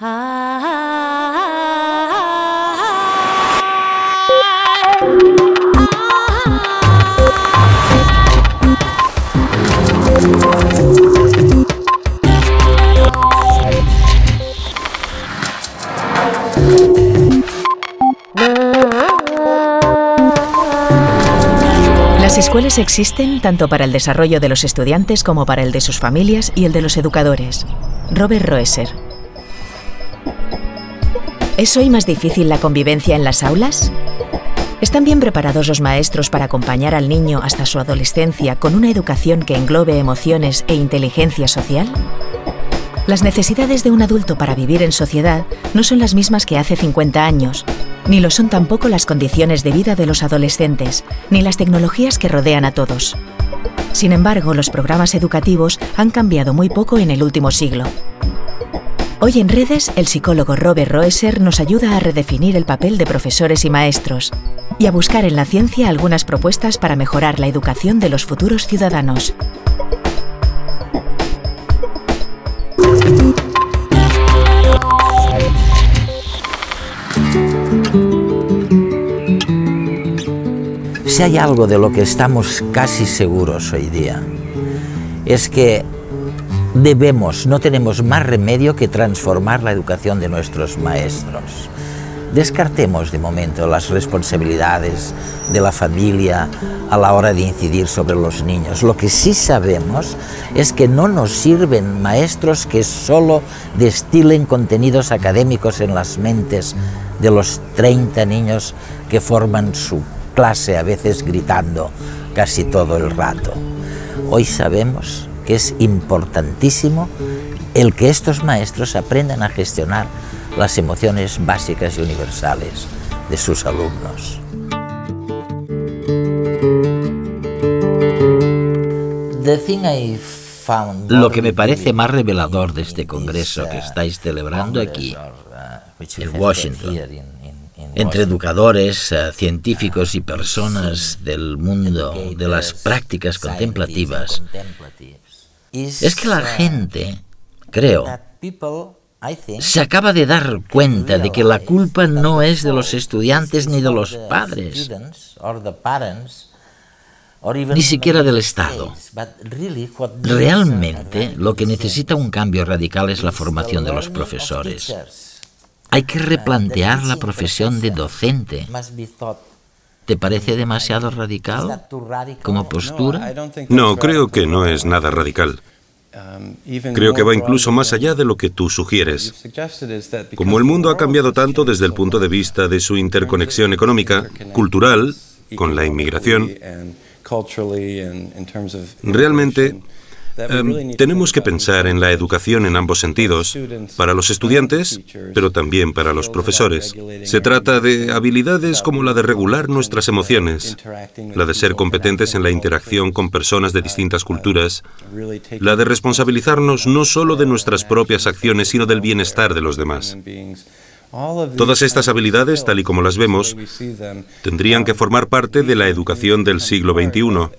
Las escuelas existen tanto para el desarrollo de los estudiantes como para el de sus familias y el de los educadores. Robert Roeser. ¿Es hoy más difícil la convivencia en las aulas? ¿Están bien preparados los maestros para acompañar al niño hasta su adolescencia con una educación que englobe emociones e inteligencia social? Las necesidades de un adulto para vivir en sociedad no son las mismas que hace 50 años, ni lo son tampoco las condiciones de vida de los adolescentes, ni las tecnologías que rodean a todos. Sin embargo, los programas educativos han cambiado muy poco en el último siglo. Hoy en Redes, el psicólogo Robert Roeser nos ayuda a redefinir el papel de profesores y maestros y a buscar en la ciencia algunas propuestas para mejorar la educación de los futuros ciudadanos. Si hay algo de lo que estamos casi seguros hoy día, es que no tenemos más remedio que transformar la educación de nuestros maestros. Descartemos de momento las responsabilidades de la familia a la hora de incidir sobre los niños. Lo que sí sabemos es que no nos sirven maestros que solo destilen contenidos académicos en las mentes de los 30 niños que forman su clase, a veces gritando casi todo el rato. Hoy sabemos que es importantísimo el que estos maestros aprendan a gestionar las emociones básicas y universales de sus alumnos. Lo que me parece más revelador de este congreso que estáis celebrando aquí, en Washington, entre educadores, científicos y personas del mundo de las prácticas contemplativas, es que la gente, creo, se acaba de dar cuenta de que la culpa no es de los estudiantes ni de los padres, ni siquiera del Estado. Realmente, lo que necesita un cambio radical es la formación de los profesores. Hay que replantear la profesión de docente. ¿Te parece demasiado radical como postura? No, creo que no es nada radical. Creo que va incluso más allá de lo que tú sugieres. Como el mundo ha cambiado tanto desde el punto de vista de su interconexión económica, cultural, con la inmigración, realmente tenemos que pensar en la educación en ambos sentidos, para los estudiantes, pero también para los profesores. Se trata de habilidades como la de regular nuestras emociones, la de ser competentes en la interacción con personas de distintas culturas, la de responsabilizarnos no solo de nuestras propias acciones, sino del bienestar de los demás. Todas estas habilidades, tal y como las vemos, tendrían que formar parte de la educación del siglo XXI.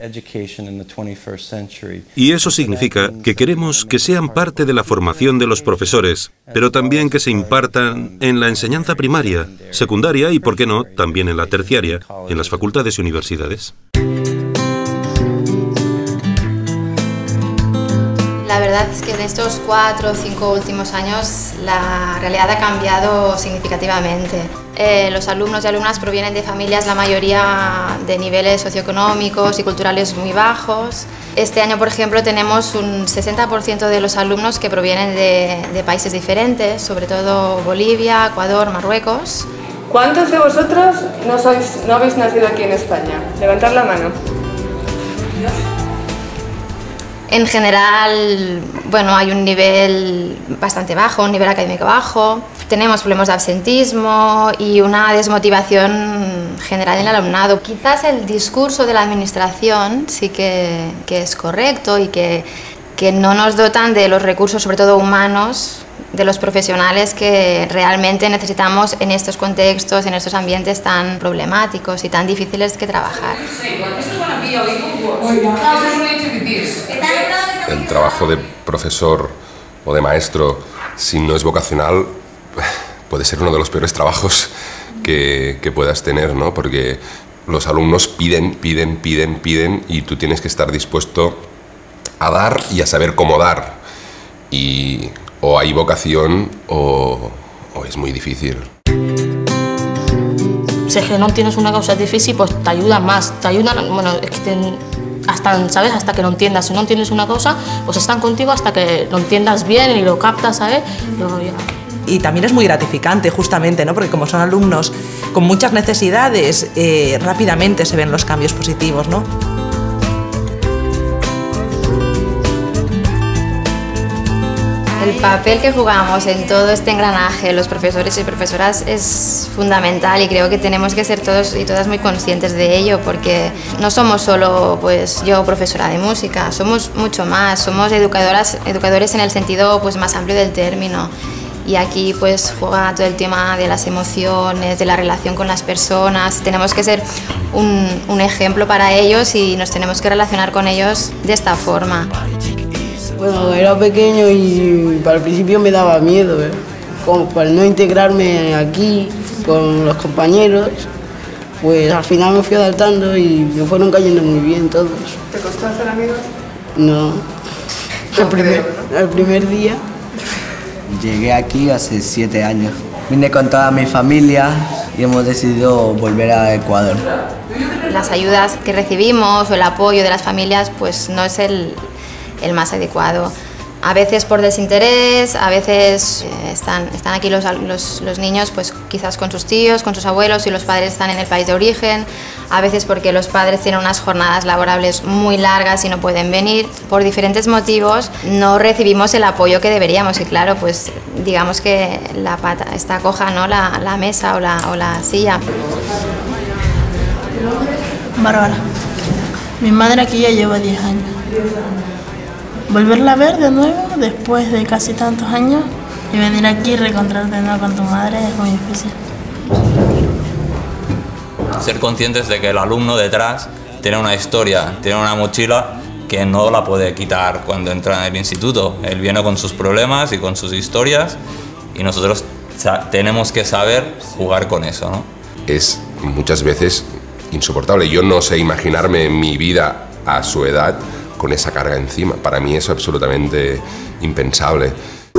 Y eso significa que queremos que sean parte de la formación de los profesores, pero también que se impartan en la enseñanza primaria, secundaria y, por qué no, también en la terciaria, en las facultades y universidades. La verdad es que en estos 4 o 5 últimos años la realidad ha cambiado significativamente. Los alumnos y alumnas provienen de familias, la mayoría de niveles socioeconómicos y culturales muy bajos. Este año, por ejemplo, tenemos un 60% de los alumnos que provienen de países diferentes, sobre todo Bolivia, Ecuador, Marruecos. ¿Cuántos de vosotros no habéis nacido aquí en España? Levantad la mano. En general, bueno, hay un nivel bastante bajo, un nivel académico bajo. Tenemos problemas de absentismo y una desmotivación general en el alumnado. Quizás el discurso de la administración sí que es correcto y que no nos dotan de los recursos, sobre todo humanos, de los profesionales que realmente necesitamos en estos contextos, en estos ambientes tan problemáticos y tan difíciles que trabajar. El trabajo de profesor o de maestro, si no es vocacional, puede ser uno de los peores trabajos que puedas tener, ¿no? Porque los alumnos piden y tú tienes que estar dispuesto a dar y a saber cómo dar. Y o hay vocación o es muy difícil. Si es que no tienes una causa difícil, pues te ayudan más, te ayudan, bueno, es que ¿sabes? Hasta que lo entiendas. Si no entiendes una cosa, pues están contigo hasta que lo entiendas bien y lo captas, ¿sabes? Y también es muy gratificante, justamente, ¿no? Porque como son alumnos con muchas necesidades, rápidamente se ven los cambios positivos, ¿no? El papel que jugamos en todo este engranaje, los profesores y profesoras, es fundamental y creo que tenemos que ser todos y todas muy conscientes de ello, porque no somos solo pues, yo, profesora de música, somos mucho más, somos educadores en el sentido pues, más amplio del término. Y aquí pues juega todo el tema de las emociones, de la relación con las personas. Tenemos que ser un ejemplo para ellos y nos tenemos que relacionar con ellos de esta forma. Bueno, era pequeño y al principio me daba miedo, como para no integrarme aquí con los compañeros, pues al final me fui adaptando y me fueron cayendo muy bien todos. ¿Te costó hacer amigos? No, el primer día. Llegué aquí hace 7 años. Vine con toda mi familia y hemos decidido volver a Ecuador. Las ayudas que recibimos o el apoyo de las familias pues no es el más adecuado. A veces por desinterés, a veces están aquí los niños pues quizás con sus tíos, con sus abuelos y los padres están en el país de origen, a veces porque los padres tienen unas jornadas laborables muy largas y no pueden venir. Por diferentes motivos no recibimos el apoyo que deberíamos y claro, pues digamos que la pata está coja, ¿no? la mesa o la silla. Bárbara. Mi madre aquí ya lleva 10 años. Volverla a ver de nuevo después de casi tantos años y venir aquí y reencontrarte de nuevo con tu madre es muy difícil. Ser conscientes de que el alumno detrás tiene una historia, tiene una mochila que no la puede quitar cuando entra en el instituto. Él viene con sus problemas y con sus historias y nosotros tenemos que saber jugar con eso, ¿no? Es muchas veces insoportable. Yo no sé imaginarme mi vida a su edad con esa carga encima. Para mí es absolutamente impensable.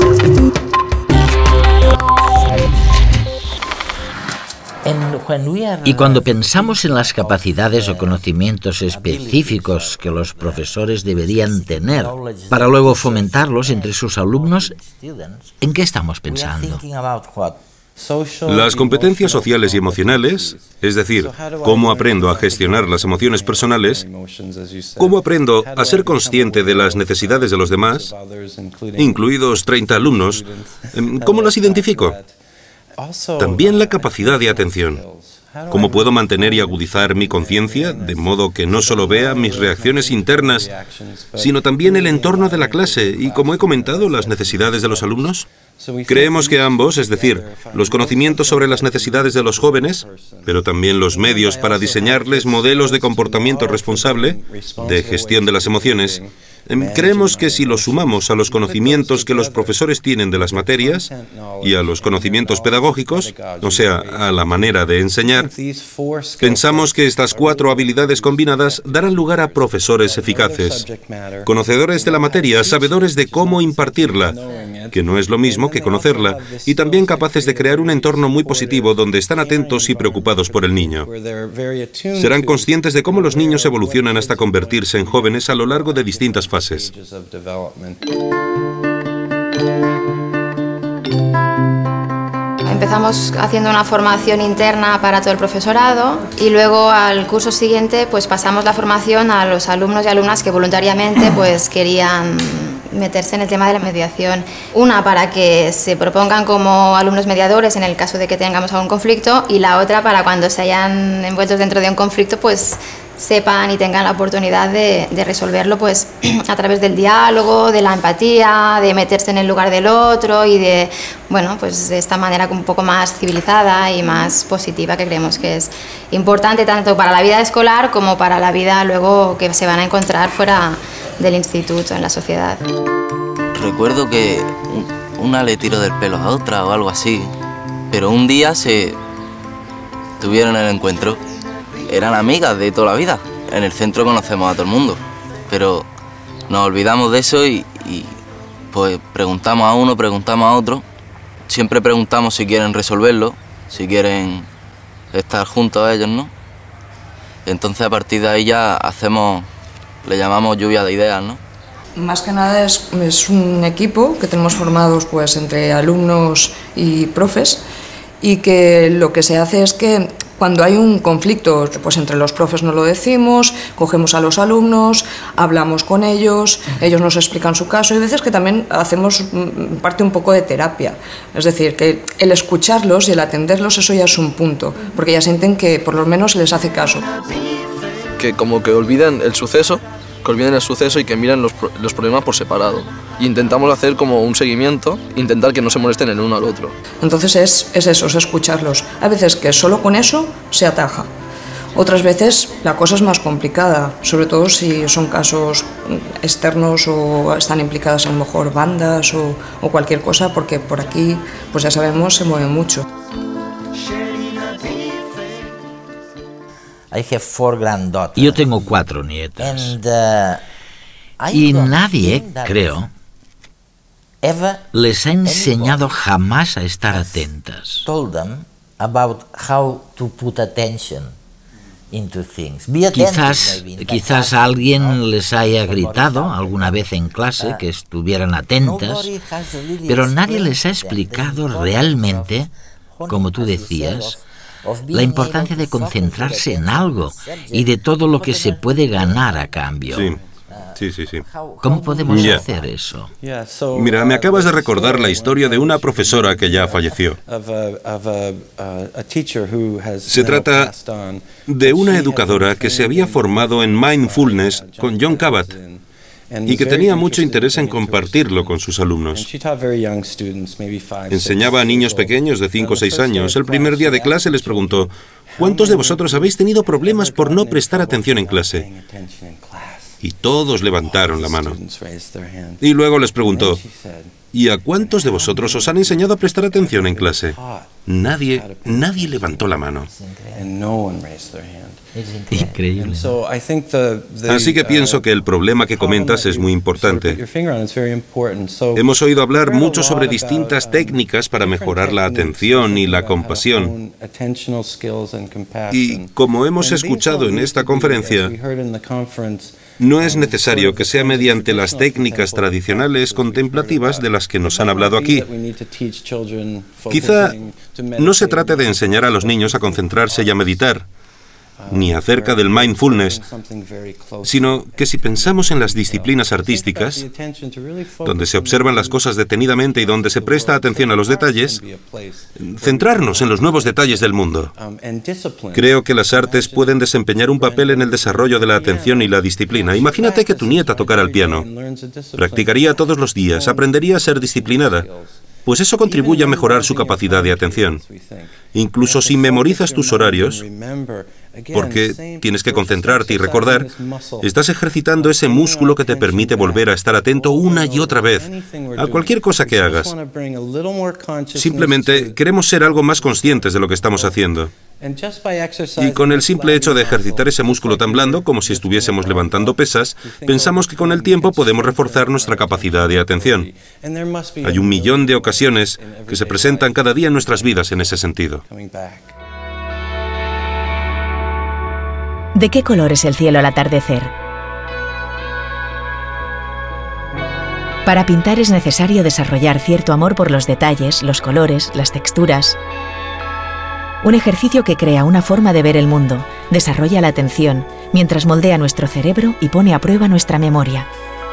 Y cuando pensamos en las capacidades o conocimientos específicos que los profesores deberían tener para luego fomentarlos entre sus alumnos, ¿en qué estamos pensando? Las competencias sociales y emocionales, es decir, cómo aprendo a gestionar las emociones personales, cómo aprendo a ser consciente de las necesidades de los demás, incluidos 30 alumnos, ¿cómo las identifico? También la capacidad de atención. ¿Cómo puedo mantener y agudizar mi conciencia de modo que no solo vea mis reacciones internas, sino también el entorno de la clase y, como he comentado, las necesidades de los alumnos? Creemos que ambos, es decir, los conocimientos sobre las necesidades de los jóvenes, pero también los medios para diseñarles modelos de comportamiento responsable, de gestión de las emociones, creemos que si los sumamos a los conocimientos que los profesores tienen de las materias y a los conocimientos pedagógicos, o sea, a la manera de enseñar, pensamos que estas 4 habilidades combinadas darán lugar a profesores eficaces, conocedores de la materia, sabedores de cómo impartirla, que no es lo mismo que conocerla, y también capaces de crear un entorno muy positivo donde están atentos y preocupados por el niño. Serán conscientes de cómo los niños evolucionan hasta convertirse en jóvenes a lo largo de distintas fases. Empezamos haciendo una formación interna para todo el profesorado y luego al curso siguiente pues pasamos la formación a los alumnos y alumnas que voluntariamente pues querían meterse en el tema de la mediación. Una para que se propongan como alumnos mediadores en el caso de que tengamos algún conflicto y la otra para cuando se hayan envueltos dentro de un conflicto pues sepan y tengan la oportunidad de resolverlo pues a través del diálogo, de la empatía, de meterse en el lugar del otro y de, bueno, pues de esta manera un poco más civilizada y más positiva que creemos que es importante tanto para la vida escolar como para la vida luego que se van a encontrar fuera del instituto, en la sociedad. Recuerdo que una le tiró del pelo a otra o algo así Pero un día se tuvieron el encuentro. Eran amigas de toda la vida. En el centro conocemos a todo el mundo. Pero nos olvidamos de eso y pues preguntamos a uno, preguntamos a otro. Siempre preguntamos si quieren resolverlo, si quieren estar juntos a ellos, ¿no? Entonces a partir de ahí ya le llamamos lluvia de ideas, ¿no? Más que nada es un equipo que tenemos formados pues entre alumnos y profes, y que lo que se hace es que cuando hay un conflicto, pues entre los profes nos lo decimos, cogemos a los alumnos, hablamos con ellos, ellos nos explican su caso, y hay veces que también hacemos parte un poco de terapia. Es decir, que el escucharlos y el atenderlos, eso ya es un punto, porque ya sienten que por lo menos les hace caso. Que como que olviden el suceso, y que miren los problemas por separado. Y intentamos hacer como un seguimiento, intentar que no se molesten el uno al otro. Entonces es eso, es escucharlos. Hay veces que solo con eso se ataja. Otras veces la cosa es más complicada, sobre todo si son casos externos o están implicadas a lo mejor bandas o cualquier cosa, porque por aquí, pues ya sabemos, se mueve mucho. Yo tengo 4 nietas. Y nadie, creo, les ha enseñado jamás a estar atentas. Quizás alguien les haya gritado alguna vez en clase que estuvieran atentas, pero nadie les ha explicado realmente, como tú decías, la importancia de concentrarse en algo y de todo lo que se puede ganar a cambio. Sí. ¿Cómo podemos hacer eso? Mira, me acabas de recordar la historia de una profesora que ya falleció. Se trata de una educadora que se había formado en mindfulness con Jon Kabat y que tenía mucho interés en compartirlo con sus alumnos. Enseñaba a niños pequeños de 5 o 6 años. El primer día de clase les preguntó: ¿cuántos de vosotros habéis tenido problemas por no prestar atención en clase? Y todos levantaron la mano. Y luego les preguntó: ¿y a cuántos de vosotros os han enseñado a prestar atención en clase? Nadie levantó la mano. Increíble. Así que pienso que el problema que comentas es muy importante. Hemos oído hablar mucho sobre distintas técnicas para mejorar la atención y la compasión. Y como hemos escuchado en esta conferencia, no es necesario que sea mediante las técnicas tradicionales contemplativas de las que nos han hablado aquí. Quizá no se trate de enseñar a los niños a concentrarse y a meditar, ni acerca del mindfulness, sino que si pensamos en las disciplinas artísticas, donde se observan las cosas detenidamente y donde se presta atención a los detalles, centrarnos en los nuevos detalles del mundo. Creo que las artes pueden desempeñar un papel en el desarrollo de la atención y la disciplina. Imagínate que tu nieta tocara el piano. Practicaría todos los días, aprendería a ser disciplinada. Pues eso contribuye a mejorar su capacidad de atención. Incluso si memorizas tus horarios, porque tienes que concentrarte y recordar, estás ejercitando ese músculo que te permite volver a estar atento una y otra vez a cualquier cosa que hagas. Simplemente queremos ser algo más conscientes de lo que estamos haciendo. Y con el simple hecho de ejercitar ese músculo tan blando, como si estuviésemos levantando pesas, pensamos que con el tiempo podemos reforzar nuestra capacidad de atención. Hay 1.000.000 de ocasiones que se presentan cada día en nuestras vidas en ese sentido. ¿De qué color es el cielo al atardecer? Para pintar es necesario desarrollar cierto amor por los detalles, los colores, las texturas. Un ejercicio que crea una forma de ver el mundo, desarrolla la atención, mientras moldea nuestro cerebro y pone a prueba nuestra memoria.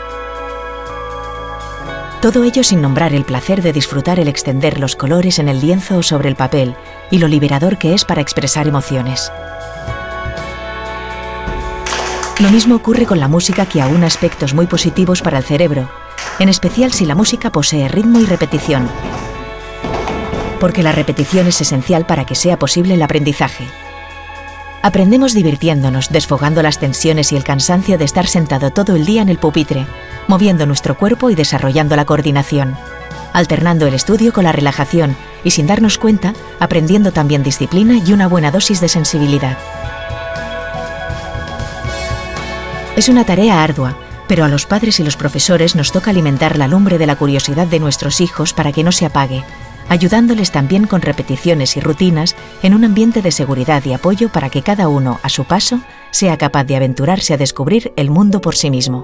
Todo ello sin nombrar el placer de disfrutar el extender los colores en el lienzo o sobre el papel y lo liberador que es para expresar emociones. Lo mismo ocurre con la música, que aúna aspectos muy positivos para el cerebro, en especial si la música posee ritmo y repetición, porque la repetición es esencial para que sea posible el aprendizaje. Aprendemos divirtiéndonos, desfogando las tensiones y el cansancio de estar sentado todo el día en el pupitre, moviendo nuestro cuerpo y desarrollando la coordinación. alternando el estudio con la relajación y, sin darnos cuenta, aprendiendo también disciplina y una buena dosis de sensibilidad. Es una tarea ardua, pero a los padres y los profesores nos toca alimentar la lumbre de la curiosidad de nuestros hijos para que no se apague, ayudándoles también con repeticiones y rutinas en un ambiente de seguridad y apoyo para que cada uno, a su paso, sea capaz de aventurarse a descubrir el mundo por sí mismo.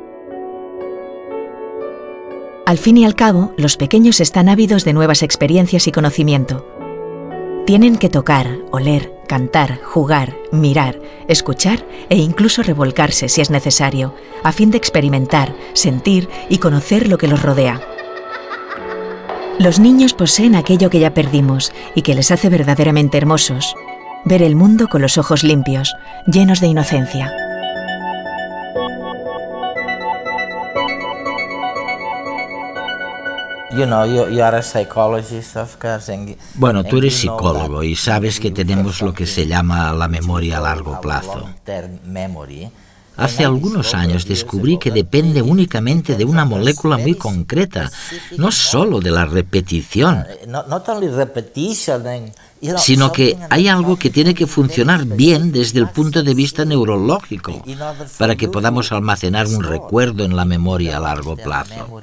Al fin y al cabo, los pequeños están ávidos de nuevas experiencias y conocimiento. Tienen que tocar, oler, cantar, jugar, mirar, escuchar e incluso revolcarse si es necesario, a fin de experimentar, sentir y conocer lo que los rodea. Los niños poseen aquello que ya perdimos y que les hace verdaderamente hermosos: ver el mundo con los ojos limpios, llenos de inocencia. Bueno, tú eres psicólogo y sabes que tenemos lo que se llama la memoria a largo plazo. Hace algunos años descubrí que depende únicamente de una molécula muy concreta, no solo de la repetición, sino que hay algo que tiene que funcionar bien desde el punto de vista neurológico para que podamos almacenar un recuerdo en la memoria a largo plazo.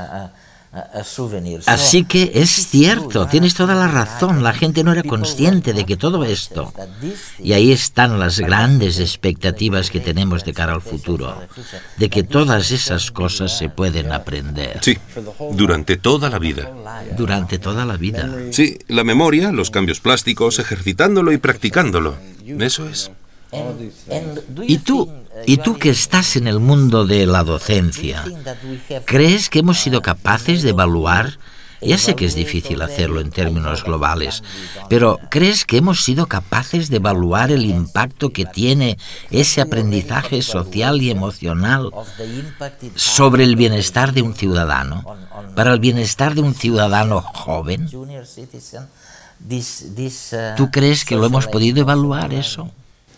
Así que es cierto, tienes toda la razón, la gente no era consciente de que todo esto, y ahí están las grandes expectativas que tenemos de cara al futuro, de que todas esas cosas se pueden aprender. Sí, durante toda la vida. Durante toda la vida. Sí, la memoria, los cambios plásticos, ejercitándolo y practicándolo. Eso es. ¿Y tú que estás en el mundo de la docencia, crees que hemos sido capaces de evaluar? Ya sé que es difícil hacerlo en términos globales, pero ¿crees que hemos sido capaces de evaluar el impacto que tiene ese aprendizaje social y emocional sobre el bienestar de un ciudadano, para el bienestar de un ciudadano joven? ¿Tú crees que lo hemos podido evaluar eso?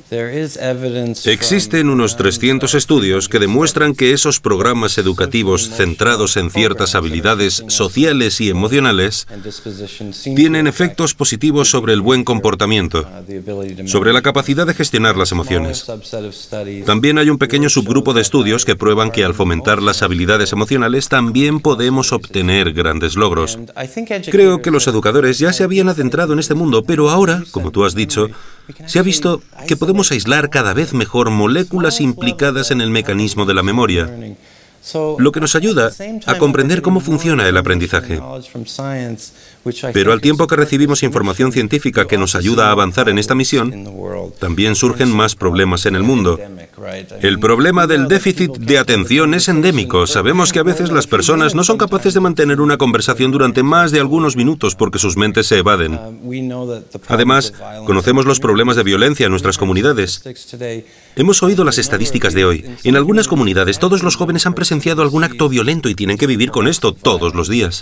Existen unos 300 estudios que demuestran que esos programas educativos centrados en ciertas habilidades sociales y emocionales tienen efectos positivos sobre el buen comportamiento, sobre la capacidad de gestionar las emociones. También hay un pequeño subgrupo de estudios que prueban que al fomentar las habilidades emocionales también podemos obtener grandes logros. Creo que los educadores ya se habían adentrado en este mundo, pero ahora, como tú has dicho, se ha visto que podemos aislar cada vez mejor moléculas implicadas en el mecanismo de la memoria, lo que nos ayuda a comprender cómo funciona el aprendizaje. Pero al tiempo que recibimos información científica que nos ayuda a avanzar en esta misión, también surgen más problemas en el mundo. El problema del déficit de atención es endémico. Sabemos que a veces las personas no son capaces de mantener una conversación durante más de algunos minutos porque sus mentes se evaden. Además, conocemos los problemas de violencia en nuestras comunidades. Hemos oído las estadísticas de hoy. En algunas comunidades, todos los jóvenes han presenciado algún acto violento y tienen que vivir con esto todos los días.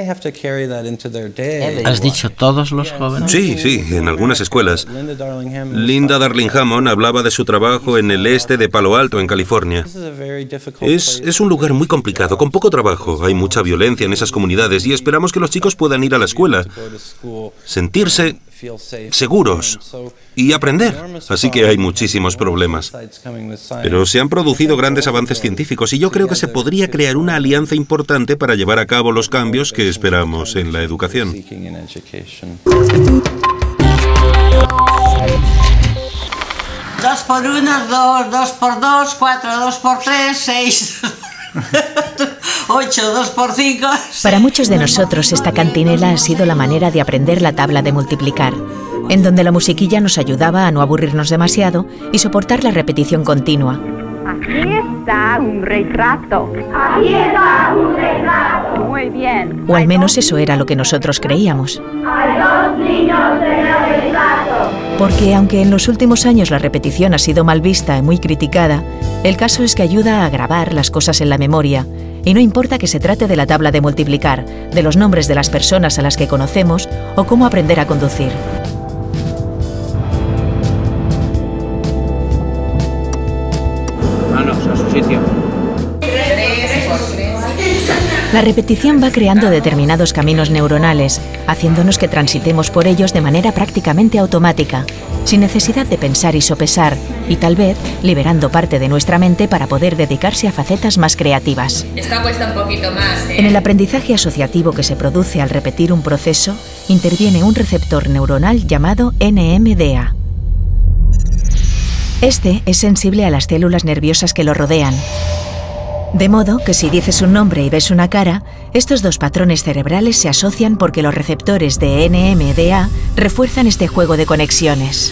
¿Has dicho todos los jóvenes? Sí, en algunas escuelas. Linda Darling-Hammond hablaba de su trabajo en el este de Palo Alto, en California. Es un lugar muy complicado, con poco trabajo. Hay mucha violencia en esas comunidades y esperamos que los chicos puedan ir a la escuela, sentirse seguros y aprender. Así que hay muchísimos problemas. Pero se han producido grandes avances científicos y yo creo que se podría crear una alianza importante para llevar a cabo los cambios que esperamos en la educación. 2 por 1, 2, 2 por 2, 4, 2 por 3, 6, 8, 2 por 5... Para muchos de nosotros esta cantinela ha sido la manera de aprender la tabla de multiplicar, en donde la musiquilla nos ayudaba a no aburrirnos demasiado y soportar la repetición continua. Aquí está un retrato. Aquí está un retrato. Muy bien. O al menos eso era lo que nosotros creíamos. Hay 2 niños en el retrato. Porque aunque en los últimos años la repetición ha sido mal vista y muy criticada, el caso es que ayuda a grabar las cosas en la memoria. Y no importa que se trate de la tabla de multiplicar, de los nombres de las personas a las que conocemos o cómo aprender a conducir. Manos a su sitio. 3 por 3. La repetición va creando determinados caminos neuronales, haciéndonos que transitemos por ellos de manera prácticamente automática, sin necesidad de pensar y sopesar, y tal vez liberando parte de nuestra mente para poder dedicarse a facetas más creativas. Esta cuesta un poquito más, ¿eh? En el aprendizaje asociativo que se produce al repetir un proceso, interviene un receptor neuronal llamado NMDA. Este es sensible a las células nerviosas que lo rodean. De modo que si dices un nombre y ves una cara, estos dos patrones cerebrales se asocian porque los receptores de NMDA refuerzan este juego de conexiones.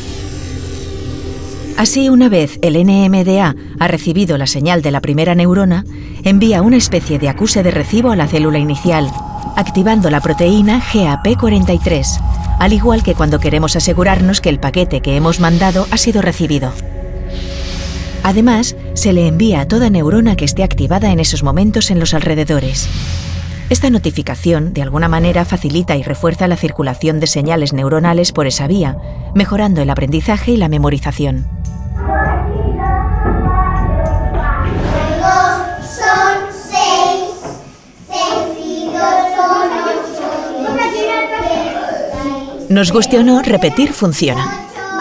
Así, una vez el NMDA ha recibido la señal de la primera neurona, envía una especie de acuse de recibo a la célula inicial, activando la proteína GAP43, al igual que cuando queremos asegurarnos que el paquete que hemos mandado ha sido recibido. Además, se le envía a toda neurona que esté activada en esos momentos en los alrededores. Esta notificación, de alguna manera, facilita y refuerza la circulación de señales neuronales por esa vía, mejorando el aprendizaje y la memorización. Nos guste o no, repetir funciona.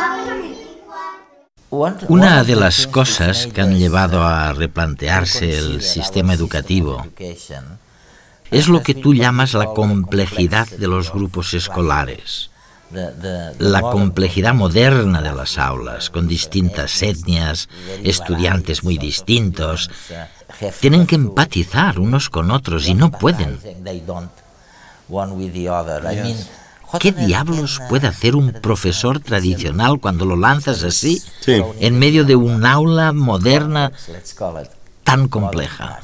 Una de las cosas que han llevado a replantearse el sistema educativo es lo que tú llamas la complejidad de los grupos escolares, la complejidad moderna de las aulas, con distintas etnias, estudiantes muy distintos. Tienen que empatizar unos con otros y no pueden. ¿Qué diablos puede hacer un profesor tradicional cuando lo lanzas así, en medio de un aula moderna tan compleja?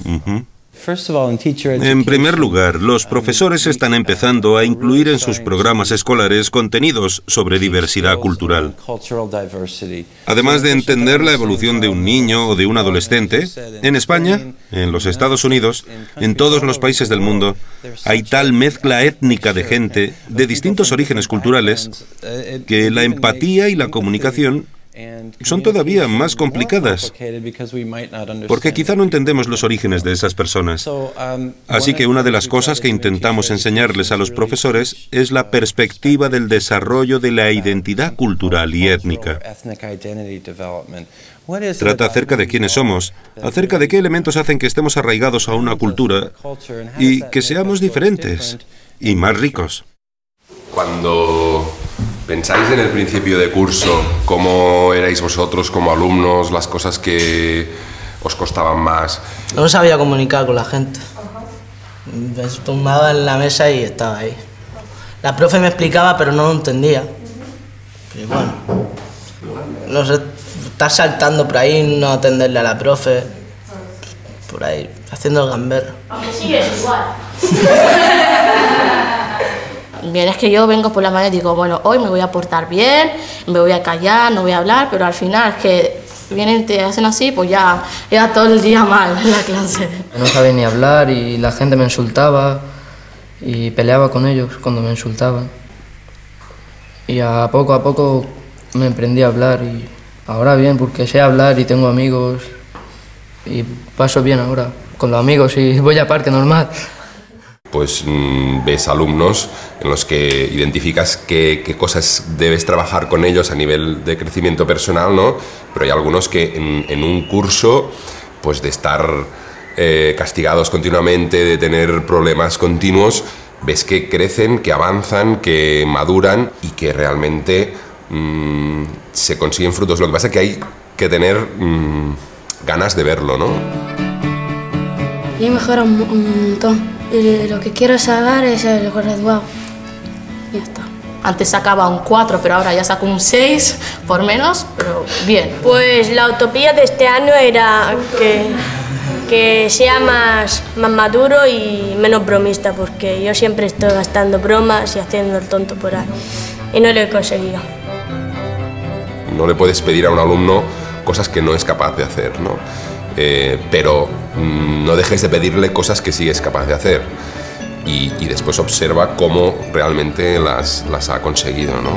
En primer lugar, los profesores están empezando a incluir en sus programas escolares contenidos sobre diversidad cultural. Además de entender la evolución de un niño o de un adolescente, en España, en los Estados Unidos, en todos los países del mundo, hay tal mezcla étnica de gente de distintos orígenes culturales que la empatía y la comunicación son todavía más complicadas, porque quizá no entendemos los orígenes de esas personas. Así que una de las cosas que intentamos enseñarles a los profesores es la perspectiva del desarrollo de la identidad cultural y étnica. Trata acerca de quiénes somos, acerca de qué elementos hacen que estemos arraigados a una cultura y que seamos diferentes y más ricos. Cuando pensáis en el principio de curso, ¿cómo erais vosotros como alumnos, las cosas que os costaban más? No sabía comunicar con la gente. Me tumbaba en la mesa y estaba ahí. La profe me explicaba, pero no lo entendía. Y bueno, no sé, estar saltando por ahí, no atenderle a la profe, por ahí, haciendo el gamberro. Aunque sigues igual. Bien, es que yo vengo por la mañana y digo, bueno, hoy me voy a portar bien, me voy a callar, no voy a hablar, pero al final es que vienen y te hacen así, pues ya era todo el día mal en la clase. No sabía ni hablar y la gente me insultaba y peleaba con ellos cuando me insultaban. Y a poco me aprendí a hablar y ahora bien, porque sé hablar y tengo amigos y paso bien ahora con los amigos y voy a parque normal. Pues ves alumnos en los que identificas qué cosas debes trabajar con ellos a nivel de crecimiento personal, ¿no? Pero hay algunos que en un curso, pues de estar castigados continuamente, de tener problemas continuos, ves que crecen, que avanzan, que maduran y que realmente se consiguen frutos. Lo que pasa es que hay que tener ganas de verlo, ¿no? Y he mejorado un montón. Y lo que quiero sacar es el graduado. Y ya está. Antes sacaba un 4, pero ahora ya saco un 6, por menos, pero bien. Pues la utopía de este año era que sea más maduro y menos bromista, porque yo siempre estoy gastando bromas y haciendo el tonto por ahí. Y no lo he conseguido. No le puedes pedir a un alumno cosas que no es capaz de hacer, ¿no? Pero no dejes de pedirle cosas que sí es capaz de hacer y después observa cómo realmente las ha conseguido, ¿no?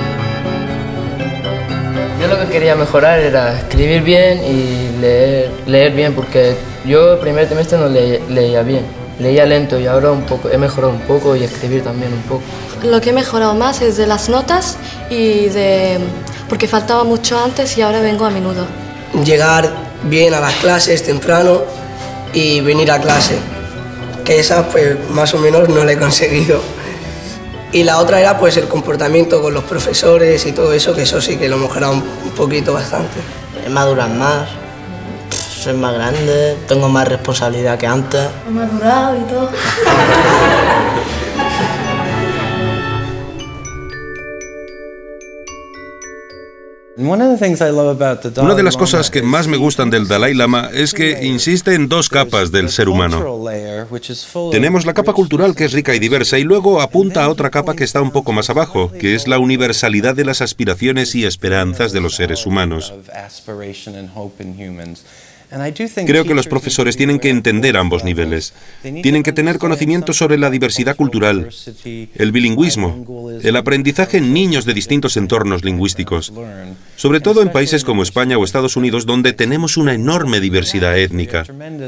Yo lo que quería mejorar era escribir bien y leer bien, porque yo el primer trimestre no leía bien Leía lento y ahora un poco, he mejorado un poco y escribir también un poco. Lo que he mejorado más es de las notas y porque faltaba mucho antes y ahora vengo a menudo. Llegar bien a las clases temprano y venir a clase, que esa pues más o menos no la he conseguido. Y la otra era pues el comportamiento con los profesores y todo eso, que eso sí que lo he mejorado un poquito bastante. He madurado más, soy más grande, tengo más responsabilidad que antes. He madurado y todo. Una de las cosas que más me gustan del Dalai Lama es que insiste en dos capas del ser humano. Tenemos la capa cultural, que es rica y diversa, y luego apunta a otra capa que está un poco más abajo, que es la universalidad de las aspiraciones y esperanzas de los seres humanos. Creo que los profesores tienen que entender ambos niveles. Tienen que tener conocimiento sobre la diversidad cultural, el bilingüismo, el aprendizaje en niños de distintos entornos lingüísticos, sobre todo en países como España o Estados Unidos, donde tenemos una enorme diversidad étnica.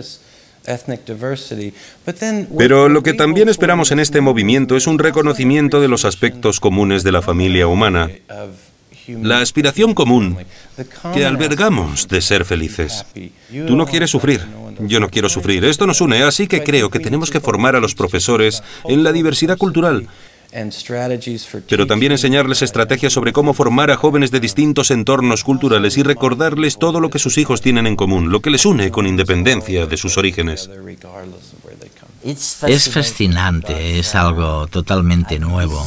Pero lo que también esperamos en este movimiento es un reconocimiento de los aspectos comunes de la familia humana, la aspiración común que albergamos de ser felices. Tú no quieres sufrir, yo no quiero sufrir. Esto nos une, así que creo que tenemos que formar a los profesores en la diversidad cultural, pero también enseñarles estrategias sobre cómo formar a jóvenes de distintos entornos culturales y recordarles todo lo que sus hijos tienen en común, lo que les une con independencia de sus orígenes. Es fascinante, es algo totalmente nuevo.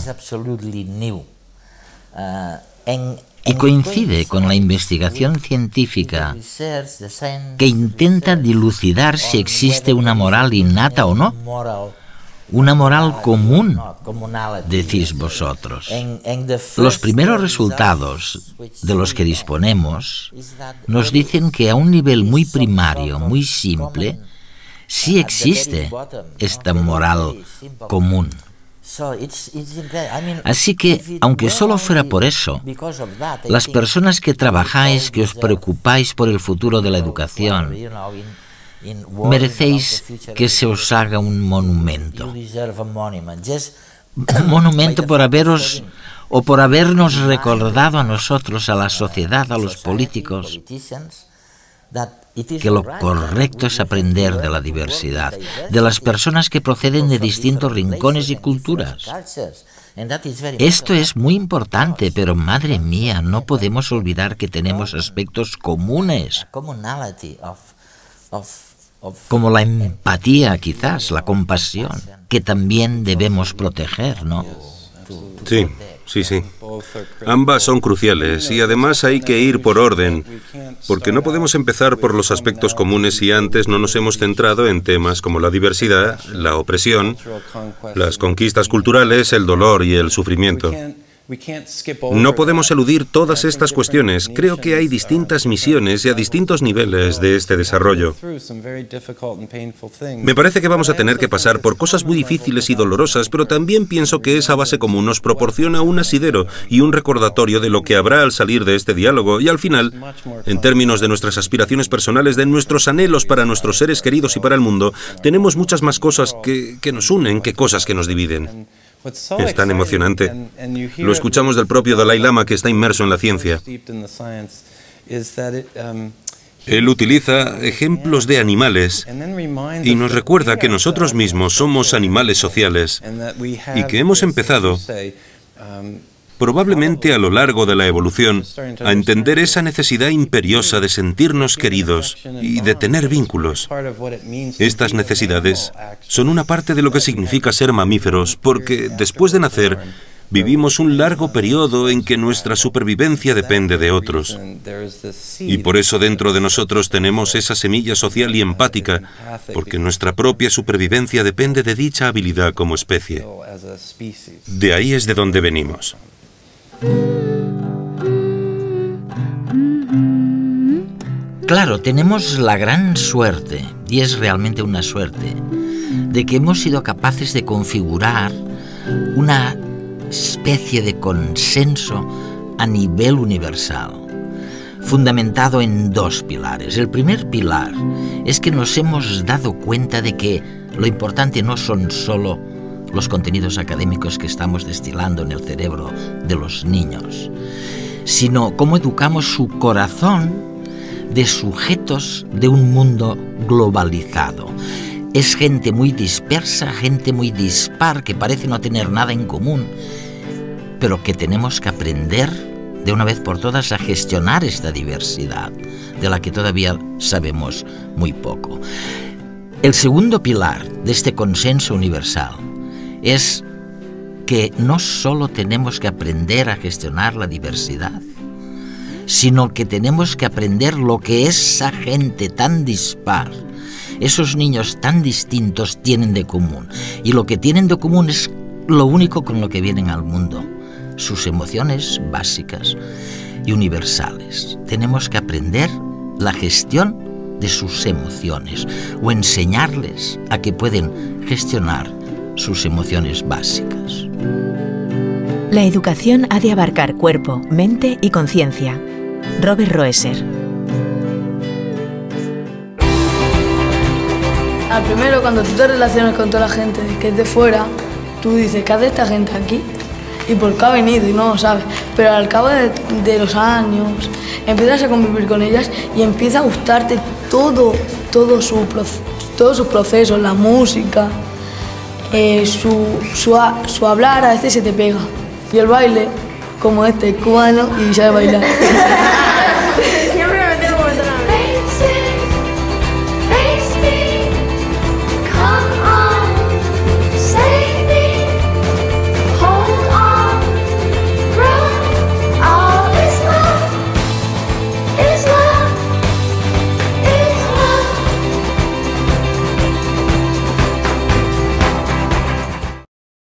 Y coincide con la investigación científica que intenta dilucidar si existe una moral innata o no. Una moral común, decís vosotros. Los primeros resultados de los que disponemos nos dicen que a un nivel muy primario, muy simple, sí existe esta moral común. Así que, aunque solo fuera por eso, las personas que trabajáis, que os preocupáis por el futuro de la educación, merecéis que se os haga un monumento. Un monumento por haberos o por habernos recordado a nosotros, a la sociedad, a los políticos, que lo correcto es aprender de la diversidad, de las personas que proceden de distintos rincones y culturas. Esto es muy importante, pero madre mía, no podemos olvidar que tenemos aspectos comunes, como la empatía, quizás, la compasión, que también debemos proteger, ¿no? Sí, sí, sí. Ambas son cruciales y además hay que ir por orden, porque no podemos empezar por los aspectos comunes si antes no nos hemos centrado en temas como la diversidad, la opresión, las conquistas culturales, el dolor y el sufrimiento. No podemos eludir todas estas cuestiones. Creo que hay distintas misiones y a distintos niveles de este desarrollo. Me parece que vamos a tener que pasar por cosas muy difíciles y dolorosas, pero también pienso que esa base común nos proporciona un asidero y un recordatorio de lo que habrá al salir de este diálogo y al final, en términos de nuestras aspiraciones personales, de nuestros anhelos para nuestros seres queridos y para el mundo, tenemos muchas más cosas que nos unen que cosas que nos dividen. Es tan emocionante. Lo escuchamos del propio Dalai Lama, que está inmerso en la ciencia. Él utiliza ejemplos de animales y nos recuerda que nosotros mismos somos animales sociales y que hemos empezado, probablemente a lo largo de la evolución, a entender esa necesidad imperiosa de sentirnos queridos y de tener vínculos. Estas necesidades son una parte de lo que significa ser mamíferos, porque después de nacer, vivimos un largo periodo en que nuestra supervivencia depende de otros. Y por eso dentro de nosotros tenemos esa semilla social y empática, porque nuestra propia supervivencia depende de dicha habilidad como especie. De ahí es de donde venimos. Claro, tenemos la gran suerte, y es realmente una suerte, de que hemos sido capaces de configurar una especie de consenso a nivel universal, fundamentado en dos pilares. El primer pilar es que nos hemos dado cuenta de que lo importante no son solo los contenidos académicos que estamos destilando en el cerebro de los niños, sino cómo educamos su corazón de sujetos de un mundo globalizado. Es gente muy dispersa, gente muy dispar, que parece no tener nada en común, pero que tenemos que aprender de una vez por todas a gestionar esta diversidad, de la que todavía sabemos muy poco. El segundo pilar de este consenso universal es que no solo tenemos que aprender a gestionar la diversidad, sino que tenemos que aprender lo que esa gente tan dispar, esos niños tan distintos tienen de común. Y lo que tienen de común es lo único con lo que vienen al mundo: sus emociones básicas y universales. Tenemos que aprender la gestión de sus emociones o enseñarles a que pueden gestionar sus emociones básicas. La educación ha de abarcar cuerpo, mente y conciencia. Robert Roeser. Al primero, cuando tú te relacionas con toda la gente que es de fuera, tú dices, ¿qué hace esta gente aquí? ¿Y por qué ha venido? Y no lo sabes. Pero al cabo de los años, empiezas a convivir con ellas y empieza a gustarte todos sus procesos, la música, su hablar a veces se te pega. Y el baile, como este, cubano, y sabe bailar.